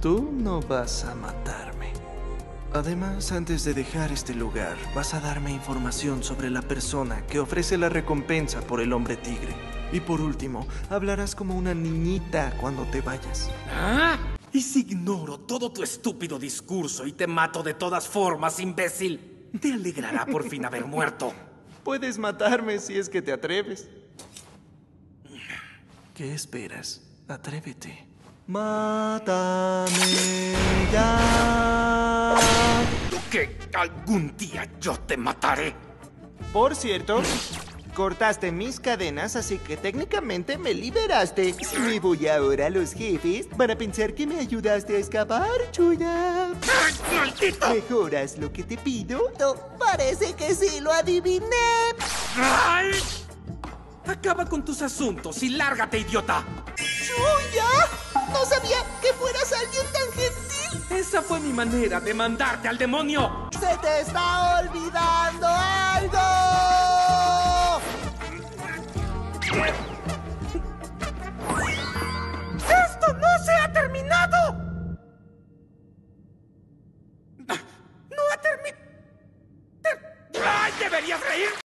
Tú no vas a matarme. Además, antes de dejar este lugar, vas a darme información sobre la persona que ofrece la recompensa por el hombre tigre. Y por último, hablarás como una niñita cuando te vayas. ¿Ah? ¿Y si ignoro todo tu estúpido discurso y te mato de todas formas, imbécil? Te alegrará por fin haber muerto. Puedes matarme si es que te atreves. ¿Qué esperas? Atrévete. Mátame ya. Que algún día yo te mataré. Por cierto, cortaste mis cadenas, así que técnicamente me liberaste. Me voy ahora a los jefes. Van a pensar que me ayudaste a escapar, Chuya. ¡Ay, maldito! ¿Mejoras lo que te pido? No, parece que sí lo adiviné. ¡Ay! Acaba con tus asuntos y lárgate, idiota. ¡Chuya! No sabía que fueras alguien tan gentil. Esa fue mi manera de mandarte al demonio. ¡Se te está olvidando algo! ¡Esto no se ha terminado! ¡No ha terminado! ¡Ay, deberías reír!